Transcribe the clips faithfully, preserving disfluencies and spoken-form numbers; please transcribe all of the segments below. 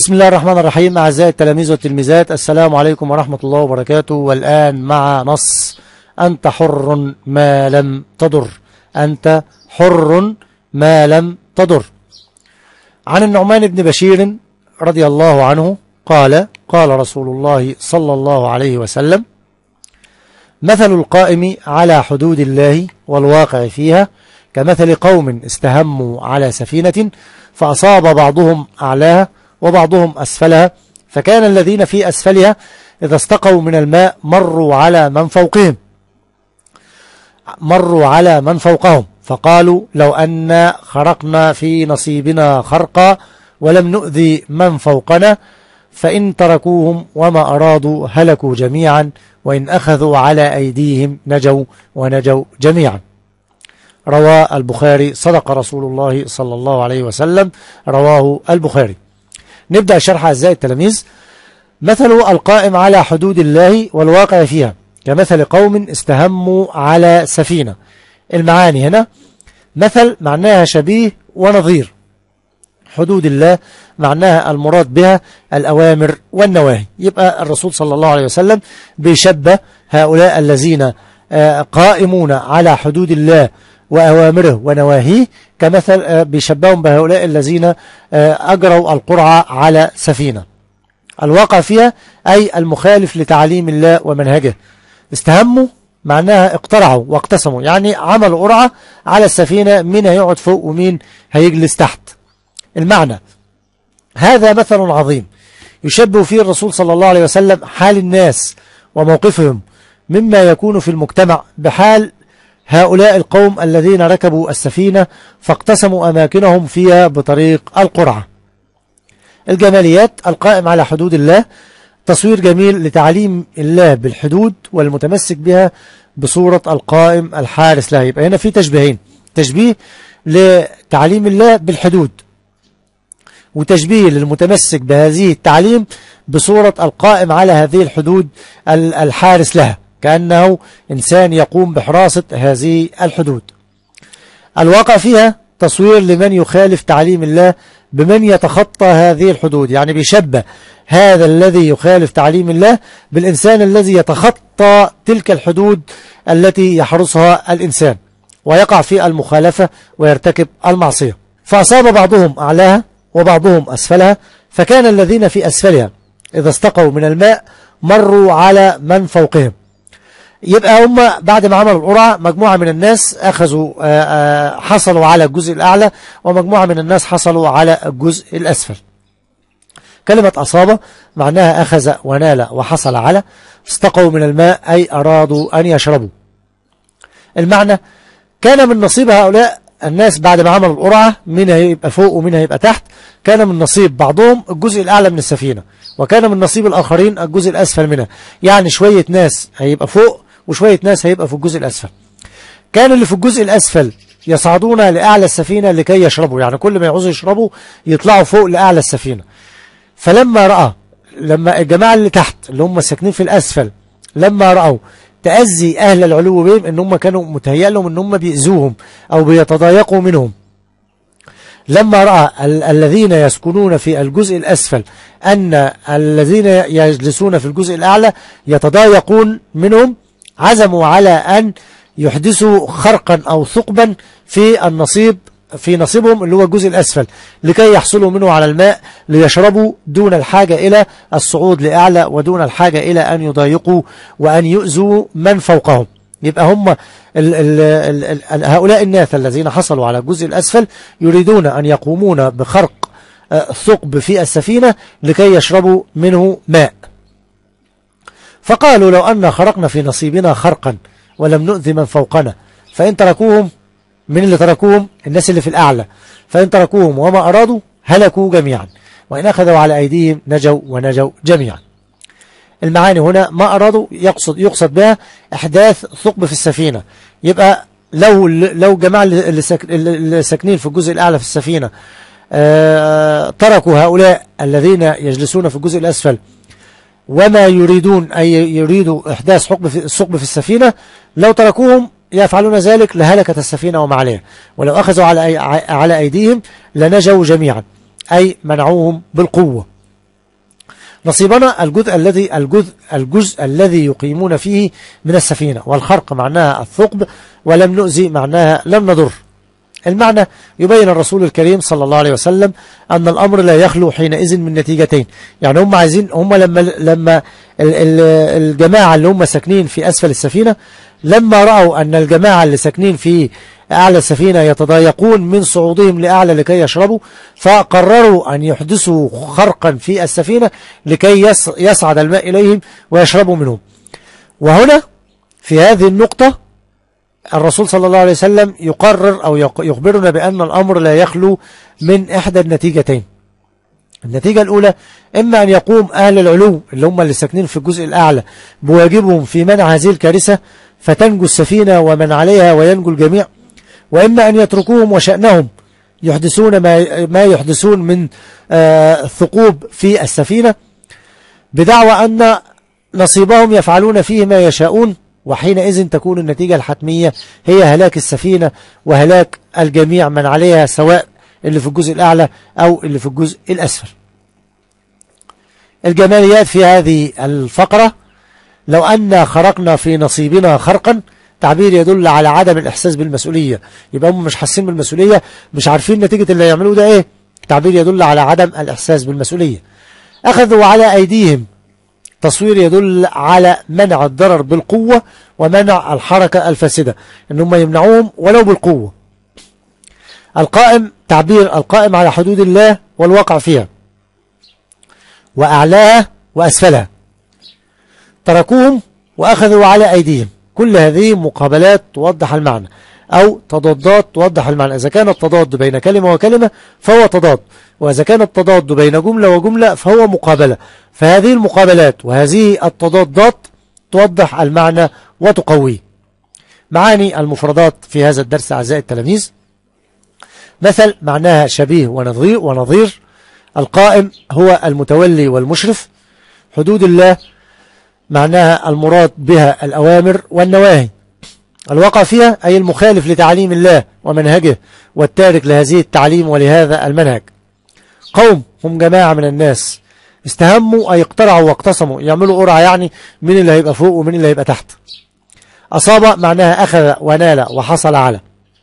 بسم الله الرحمن الرحيم. أعزائي التلاميذ والتلميذات، السلام عليكم ورحمة الله وبركاته. والآن مع نص أنت حر ما لم تضر. أنت حر ما لم تضر. عن النعمان بن بشير رضي الله عنه قال: قال رسول الله صلى الله عليه وسلم: مثل القائم على حدود الله والواقع فيها كمثل قوم استهموا على سفينة فأصاب بعضهم أعلاها وبعضهم أسفلها، فكان الذين في أسفلها إذا استقوا من الماء مروا على من فوقهم مروا على من فوقهم فقالوا: لو أن خرقنا في نصيبنا خرقا ولم نؤذي من فوقنا، فإن تركوهم وما أرادوا هلكوا جميعا، وإن أخذوا على أيديهم نجوا ونجوا جميعا. رواه البخاري. صدق رسول الله صلى الله عليه وسلم. رواه البخاري. نبدأ الشرح أعزائي التلاميذ. مثل القائم على حدود الله والواقع فيها كمثل قوم استهموا على سفينة. المعاني هنا: مثل معناها شبيه ونظير، حدود الله معناها المراد بها الأوامر والنواهي. يبقى الرسول صلى الله عليه وسلم بيشبه هؤلاء الذين قائمون على حدود الله وأوامره ونواهيه كمثل بيشبههم بهؤلاء الذين أجروا القرعة على سفينة. الواقع فيها أي المخالف لتعليم الله ومنهجه. استهموا معناها اقترعوا واقتسموا، يعني عملوا قرعة على السفينة، مين هيقعد فوق ومين هيجلس تحت. المعنى: هذا مثل عظيم يشبه فيه الرسول صلى الله عليه وسلم حال الناس وموقفهم مما يكون في المجتمع بحال هؤلاء القوم الذين ركبوا السفينة فاقتسموا أماكنهم فيها بطريق القرعة. الجماليات: القائم على حدود الله تصوير جميل لتعليم الله بالحدود والمتمسك بها بصورة القائم الحارس لها. يبقى هنا في تشبيهين: تشبيه لتعليم الله بالحدود، وتشبيه للمتمسك بهذه التعليم بصورة القائم على هذه الحدود الحارس لها، كأنه إنسان يقوم بحراسة هذه الحدود. الواقع فيها تصوير لمن يخالف تعليم الله بمن يتخطى هذه الحدود، يعني بيشبه هذا الذي يخالف تعليم الله بالإنسان الذي يتخطى تلك الحدود التي يحرسها الإنسان ويقع في المخالفة ويرتكب المعصية. فأصاب بعضهم أعلاها وبعضهم أسفلها، فكان الذين في أسفلها إذا استقوا من الماء مروا على من فوقهم. يبقى هم بعد ما عملوا القرعة مجموعة من الناس أخذوا آآ آآ حصلوا على الجزء الأعلى، ومجموعة من الناس حصلوا على الجزء الأسفل. كلمة أصابة معناها أخذ ونال وحصل على. استقوا من الماء أي أرادوا أن يشربوا. المعنى: كان من نصيب هؤلاء الناس بعد ما عملوا القرعة مين هيبقى فوق ومين هيبقى تحت، كان من نصيب بعضهم الجزء الأعلى من السفينة، وكان من نصيب الآخرين الجزء الأسفل منها. يعني شوية ناس هيبقى فوق وشوية ناس هيبقى في الجزء الأسفل. كان اللي في الجزء الأسفل يصعدون لأعلى السفينة لكي يشربوا، يعني كل ما يعوزوا يشربوا يطلعوا فوق لأعلى السفينة. فلما رأى لما الجماعة اللي تحت اللي هم ساكنين في الأسفل لما رأوا تأذي أهل العلو بهم، إن هم كانوا متهيأ لهم إن هم بيأذوهم أو بيتضايقوا منهم، لما رأى ال الذين يسكنون في الجزء الأسفل أن الذين يجلسون في الجزء الأعلى يتضايقون منهم، عزموا على أن يحدثوا خرقا أو ثقبا في النصيب في نصيبهم اللي هو الجزء الأسفل، لكي يحصلوا منه على الماء ليشربوا دون الحاجة إلى الصعود لأعلى ودون الحاجة إلى أن يضايقوا وأن يؤذوا من فوقهم. يبقى هم ال ال ال هؤلاء الناس الذين حصلوا على الجزء الأسفل يريدون أن يقومون بخرق ثقب في السفينة لكي يشربوا منه ماء. فقالوا: لو أن خرقنا في نصيبنا خرقا ولم نؤذي من فوقنا، فإن تركوهم، من اللي تركوهم؟ الناس اللي في الأعلى، فإن تركوهم وما أرادوا هلكوا جميعا، وإن أخذوا على أيديهم نجوا ونجوا جميعا. المعاني هنا: ما أرادوا يقصد يقصد بها إحداث ثقب في السفينة. يبقى لو لو جماعة اللي ساكنين في الجزء الأعلى في السفينة تركوا هؤلاء الذين يجلسون في الجزء الأسفل وما يريدون أي يريدوا إحداث ثقب في الثقب في السفينة، لو تركوهم يفعلون ذلك لهلكت السفينة وما عليها، ولو أخذوا على على أيديهم لنجوا جميعا، أي منعوهم بالقوة. نصيبنا الجزء الذي الجزء الجزء الذي يقيمون فيه من السفينة، والخرق معناها الثقب، ولم نؤذي معناها لم نضر. المعنى يبين الرسول الكريم صلى الله عليه وسلم أن الأمر لا يخلو حينئذ من نتيجتين. يعني هم عايزين، هم لما لما الجماعة اللي هم ساكنين في أسفل السفينة لما رأوا أن الجماعة اللي ساكنين في أعلى السفينة يتضايقون من صعودهم لأعلى لكي يشربوا، فقرروا أن يحدثوا خرقا في السفينة لكي يصعد الماء إليهم ويشربوا منهم. وهنا في هذه النقطة الرسول صلى الله عليه وسلم يقرر أو يخبرنا بأن الأمر لا يخلو من إحدى النتيجتين. النتيجة الأولى إما أن يقوم أهل العلو اللي هم اللي ساكنين في الجزء الأعلى بواجبهم في منع هذه الكارثة فتنجو السفينة ومن عليها وينجو الجميع، وإما أن يتركوهم وشأنهم يحدثون ما, ما يحدثون من آه ثقوب في السفينة بدعوى أن نصيبهم يفعلون فيه ما يشاءون، وحينئذ تكون النتيجة الحتمية هي هلاك السفينة وهلاك الجميع من عليها، سواء اللي في الجزء الأعلى أو اللي في الجزء الأسفل. الجماليات في هذه الفقرة: لو أن خرقنا في نصيبنا خرقا، تعبير يدل على عدم الإحساس بالمسؤولية، يبقى هم مش حاسين بالمسؤولية، مش عارفين نتيجة اللي يعملوه ده إيه. تعبير يدل على عدم الإحساس بالمسؤولية. أخذوا على أيديهم، تصوير يدل على منع الضرر بالقوة ومنع الحركة الفاسدة، إن هم يمنعوهم ولو بالقوة. القائم، تعبير القائم على حدود الله والواقع فيها وأعلاها وأسفلها. تركوهم وأخذوا على أيديهم، كل هذه مقابلات توضح المعنى أو تضادات توضح المعنى. إذا كان التضاد بين كلمة وكلمة فهو تضاد، وإذا كان التضاد بين جملة وجملة فهو مقابلة. فهذه المقابلات وهذه التضادات توضح المعنى وتقويه. معاني المفردات في هذا الدرس أعزائي التلاميذ: مثل معناها شبيه ونظير ونظير. القائم هو المتولي والمشرف. حدود الله معناها المراد بها الأوامر والنواهي. الواقع فيها أي المخالف لتعليم الله ومنهجه والتارك لهذه التعليم ولهذا المنهج. قوم هم جماعة من الناس استهموا أي اقترعوا واقتسموا، يعملوا قرعة يعني مين اللي هيبقى فوق ومين اللي هيبقى تحت. أصاب معناها أخذ ونال وحصل على.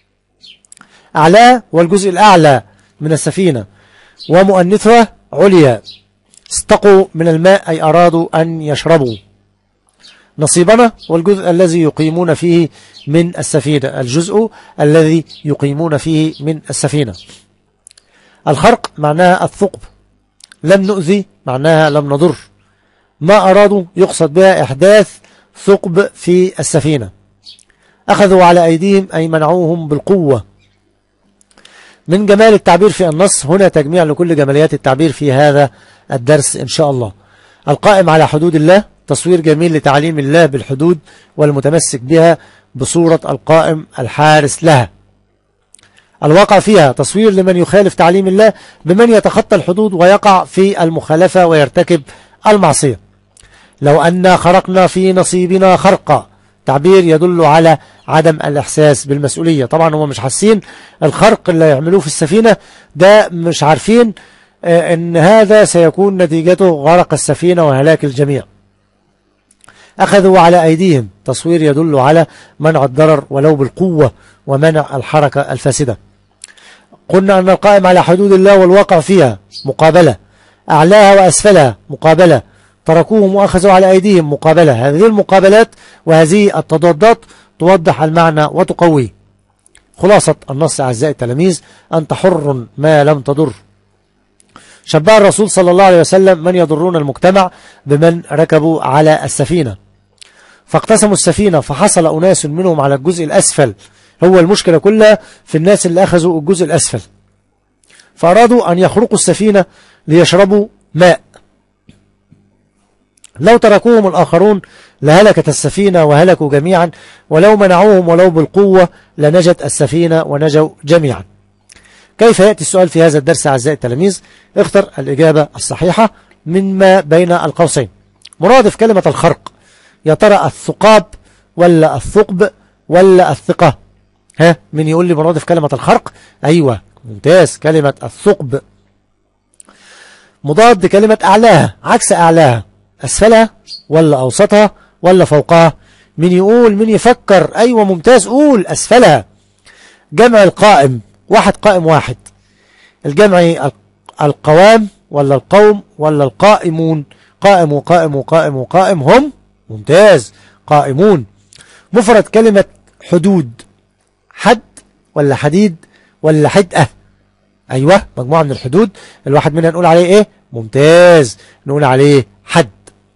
أعلى والجزء الأعلى من السفينة، ومؤنثها عليا. استقوا من الماء أي أرادوا أن يشربوا. نصيبنا والجزء الذي يقيمون فيه من السفينة، الجزء الذي يقيمون فيه من السفينة. الخرق معناها الثقب. لم نؤذي معناها لم نضر. ما أرادوا يقصد بها إحداث ثقب في السفينة. أخذوا على أيديهم أي منعوهم بالقوة. من جمال التعبير في النص هنا تجميع لكل جماليات التعبير في هذا الدرس إن شاء الله. القائم على حدود الله، تصوير جميل لتعليم الله بالحدود والمتمسك بها بصورة القائم الحارس لها. الواقع فيها، تصوير لمن يخالف تعليم الله بمن يتخطى الحدود ويقع في المخالفة ويرتكب المعصية. لو أن خرقنا في نصيبنا خرقا، تعبير يدل على عدم الإحساس بالمسؤولية. طبعا هم مش حاسين الخرق اللي يعملوه في السفينة ده، مش عارفين ان هذا سيكون نتيجته غرق السفينة وهلاك الجميع. أخذوا على أيديهم، تصوير يدل على منع الضرر ولو بالقوة ومنع الحركة الفاسدة. قلنا أن القائم على حدود الله والواقع فيها مقابلة. أعلاها وأسفلها مقابلة. تركوهم وأخذوا على أيديهم مقابلة. هذه المقابلات وهذه التضادات توضح المعنى وتقويه. خلاصة النص أعزائي التلاميذ: أنت حر ما لم تضر. شبه الرسول صلى الله عليه وسلم من يضرون المجتمع بمن ركبوا على السفينة، فاقتسموا السفينة فحصل أناس منهم على الجزء الأسفل. هو المشكلة كلها في الناس اللي أخذوا الجزء الأسفل، فأرادوا أن يخرقوا السفينة ليشربوا ماء. لو تركوهم الآخرون لهلكت السفينة وهلكوا جميعا، ولو منعوهم ولو بالقوة لنجت السفينة ونجوا جميعا. كيف يأتي السؤال في هذا الدرس أعزائي التلاميذ؟ اختر الإجابة الصحيحة مما بين القوسين. مرادف كلمة الخرق، يا ترى الثقاب ولا الثقب ولا الثقة؟ ها، من يقول لي مرادف كلمة الخرق؟ أيوة ممتاز، كلمة الثقب. مضاد كلمة أعلاها، عكس أعلاها أسفلها ولا أوسطها ولا فوقها؟ من يقول؟ من يفكر؟ أيوة ممتاز، قول أسفلها. جمع القائم، واحد قائم واحد. الجمع القوام ولا القوم ولا القائمون؟ قائم وقائم وقائم وقائم هم، ممتاز، قائمون. مفرد كلمة حدود، حد ولا حديد ولا حدقة؟ أيوة مجموعة من الحدود، الواحد منها نقول عليه إيه؟ ممتاز، نقول عليه حد.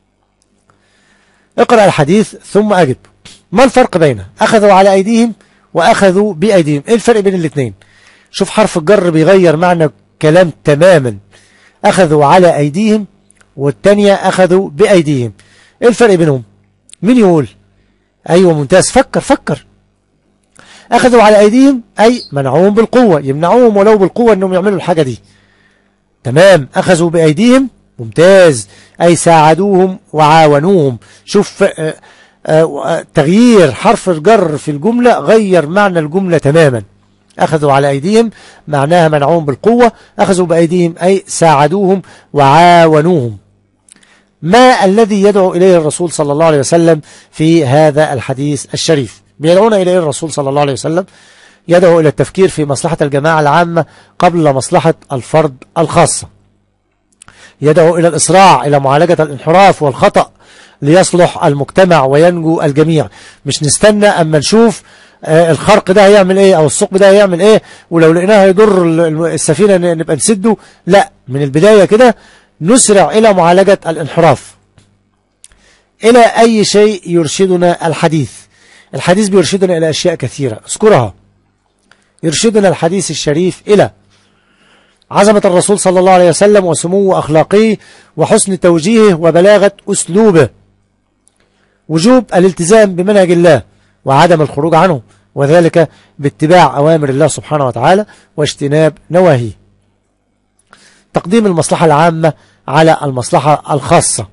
اقرأ الحديث ثم أجب. ما الفرق بين أخذوا على أيديهم وأخذوا بأيديهم؟ إيه الفرق بين الاثنين؟ شوف حرف الجر بيغير معنى كلام تماما. أخذوا على أيديهم والتانية أخذوا بأيديهم، إيه الفرق بينهم؟ مين يقول؟ أيوة ممتاز، فكر فكر. أخذوا على أيديهم أي منعوهم بالقوة، يمنعوهم ولو بالقوة أنهم يعملوا الحاجة دي. تمام. أخذوا بأيديهم، ممتاز، أي ساعدوهم وعاونوهم. شوف آآ آآ تغيير حرف الجر في الجملة غير معنى الجملة تماما. أخذوا على أيديهم معناها منعوهم بالقوة، أخذوا بأيديهم أي ساعدوهم وعاونوهم. ما الذي يدعو إليه الرسول صلى الله عليه وسلم في هذا الحديث الشريف؟ بيدعونا إليه الرسول صلى الله عليه وسلم، يدعو إلى التفكير في مصلحة الجماعة العامة قبل مصلحة الفرد الخاصة. يدعو إلى الإسراع إلى معالجة الانحراف والخطأ ليصلح المجتمع وينجو الجميع. مش نستنى أما نشوف آه الخرق ده هيعمل ايه او الثقب ده هيعمل ايه، ولو لقيناه هيضر السفينة نبقى نسده. لا، من البداية كده نسرع إلى معالجة الانحراف. إلى أي شيء يرشدنا الحديث؟ الحديث بيرشدنا إلى أشياء كثيرة، اذكرها. يرشدنا الحديث الشريف إلى عظمة الرسول صلى الله عليه وسلم وسمو أخلاقه وحسن توجيهه وبلاغة أسلوبه، وجوب الالتزام بمنهج الله وعدم الخروج عنه، وذلك باتباع أوامر الله سبحانه وتعالى واجتناب نواهيه. تقديم المصلحة العامة على المصلحة الخاصة.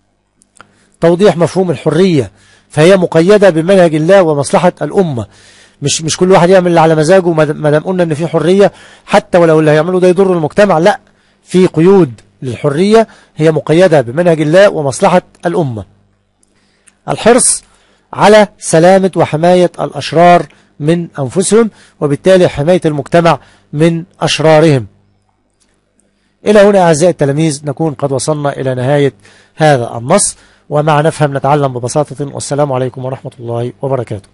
توضيح مفهوم الحرية، فهي مقيدة بمنهج الله ومصلحة الأمة. مش مش كل واحد يعمل اللي على مزاجه ما دام قلنا ان في حرية، حتى ولو اللي هيعمله ده يضر المجتمع. لا، في قيود للحرية هي مقيدة بمنهج الله ومصلحة الأمة. الحرص على سلامة وحماية الأشرار من أنفسهم، وبالتالي حماية المجتمع من أشرارهم. إلى هنا أعزائي التلاميذ نكون قد وصلنا إلى نهاية هذا النص، ومع نفهم نتعلم ببساطة. والسلام عليكم ورحمة الله وبركاته.